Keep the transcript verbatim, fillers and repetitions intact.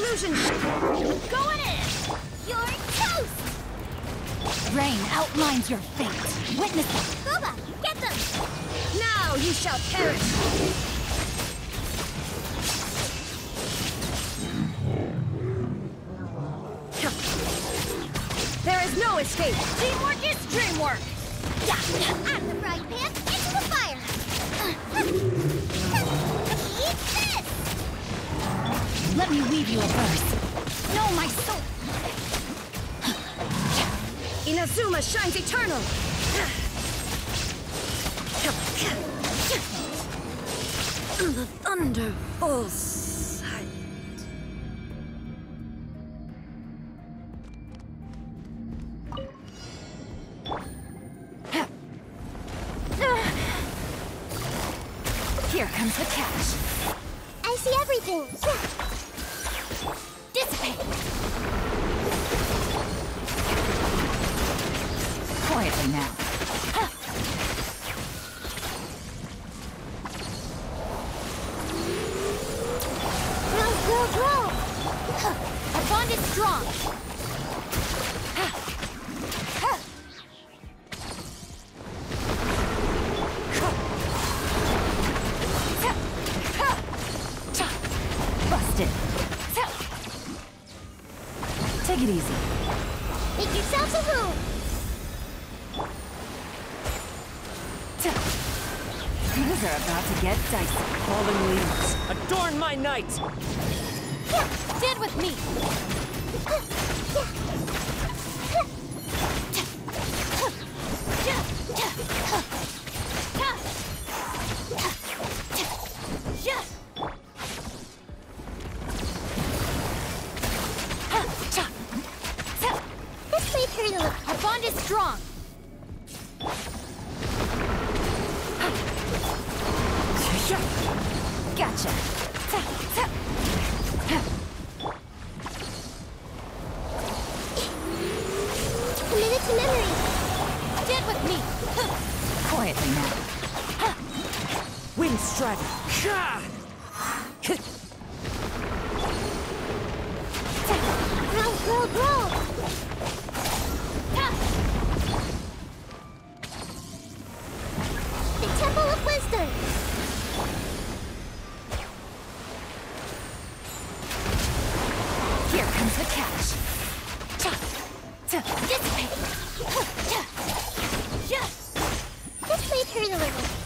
illusion! Going in! You're toast! Rain outlines your fate. Witness it. Booba, get them! Now you shall perish! There is no escape! Teamwork is dreamwork! Yeah. Out of the frying pan, into the fire! Eat this! Let me weave you a verse. Know my soul. Inazuma shines eternal! The thunder falls silent. Here comes the cash. I see everything! Dissipate. Quietly now. Grow, grow, grow! Our bond is strong. Busted. Take it easy. Make yourselves a room! Things are about to get dicey. Fallen leaves, adorn my night! Stand with me. This may turn a little. Our bond is strong. Gotcha. Committed to memory. Stand with me. Quietly now. Wind strike! Ha! Grow, grow, grow! The Temple of Wisdom! Here comes the cash. Dissipate. This may turn a little.